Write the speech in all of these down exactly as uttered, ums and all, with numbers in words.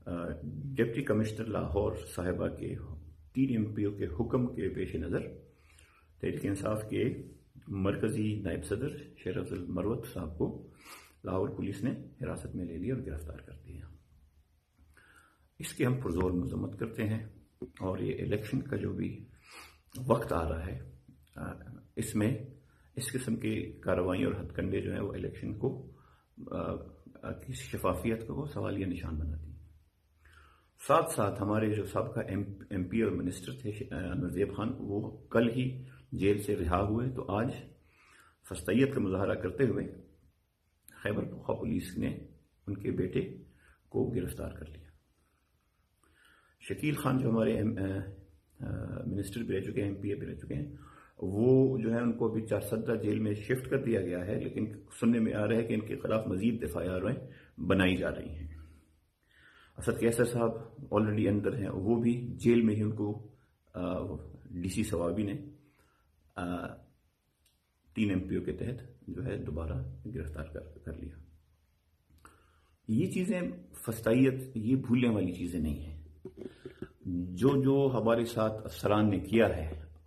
Deputy commissioner Lahore صاحبہ کے تین ایم پیوں کے حکم کے پیش نظر تحریک انصاف کے مرکزی نائب صدر شیر افضل مروت صاحب کو لاہور پولیس نے حراست میں لے لیا اور گرفتار کر دیا۔ اس کی ہم پرزور مذمت کرتے ہیں، اور یہ الیکشن کا جو بھی وقت آ رہا ہے اس میں اس قسم کی کارروائیاں اور ہتھ کنڈے جو ہیں وہ الیکشن کو کی شفافیت کو سوالیہ نشان بناتی ہیں۔ ساتھ ساتھ ہمارے جو سابقہ ایم پی اور منسٹر تھے نذیب خان، وہ کل ہی جیل سے رہا ہوئے، تو آج فسطیت کا مظاہرہ کرتے ہوئے خیبر پختونخوا پولیس نے ان کے بیٹے کو گرفتار کر لیا۔ شکیل خان جو ہمارے منسٹر بھی رہ چکے ہیں، ایم پی بھی رہ چکے ہیں، وہ جو ہے ان کو ابھی چارسدہ جیل میں شفٹ کر دیا گیا ہے، لیکن سننے میں آ رہا ہے کہ ان کے خلاف مزید دفاعی کارروائیاں بنائی جا رہی ہیں۔ اسد کیسر صاحب آلریڈی اندر ہیں، وہ بھی جیل میں ہی ان کو ڈی سی ثوابی نے تین ایم پیوں کے تحت جو ہے دوبارہ گرفتار کر لیا۔ یہ چیزیں فسطائیت یہ بھولنے والی چیزیں نہیں ہیں۔ جو جو ہمارے ساتھ افسران نے کیا ہے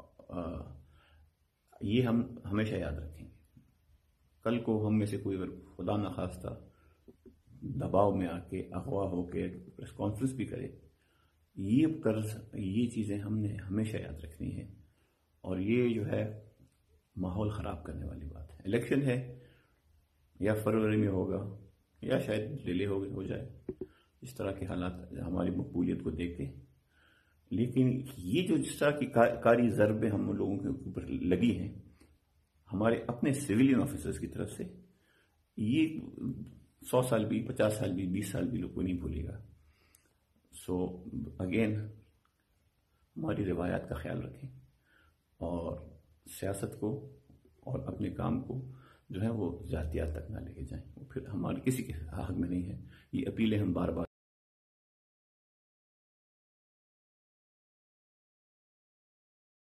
یہ ہم ہمیشہ یاد رکھیں گے۔ کل کو ہم میں سے کوئی اگر خدا نخواستہ دباؤ میں آ کے اغوا ہو کے پریس کانفرنس بھی کرے، یہ قرض یہ چیزیں ہم نے ہمیشہ یاد رکھنی ہے، اور یہ جو ہے ماحول خراب کرنے والی بات ہے۔ الیکشن ہے، یا فروری میں ہوگا یا شاید ڈیلے ہو جائے، اس طرح کے حالات ہماری مقبولیت کو دیکھ کے، لیکن یہ جو جس طرح کی کاری ضربیں ہم لوگوں کے اوپر لگی ہیں ہمارے اپنے سویلین آفیسرز کی طرف سے، یہ سو سال بھی، پچاس سال بھی، بیس سال بھی لوگ کو نہیں بھولے گا۔ سو اگین ہماری روایات کا خیال رکھیں، اور سیاست کو اور اپنے کام کو جو ہے وہ ذاتیات تک نہ لے کے جائیں، وہ پھر ہمارے کسی کے حق میں نہیں ہے۔ یہ اپیلیں ہم بار بار